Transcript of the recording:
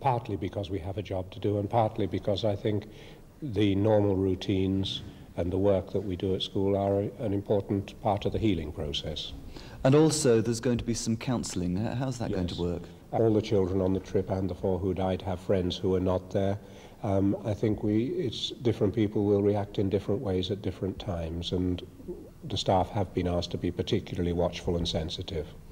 partly because we have a job to do and partly because I think the normal routines and the work that we do at school are an important part of the healing process. And also there's going to be some counselling. How's that going to work? All the children on the trip and the 4 who died have friends who are not there. I think it's different people will react in different ways at different times, and the staff have been asked to be particularly watchful and sensitive.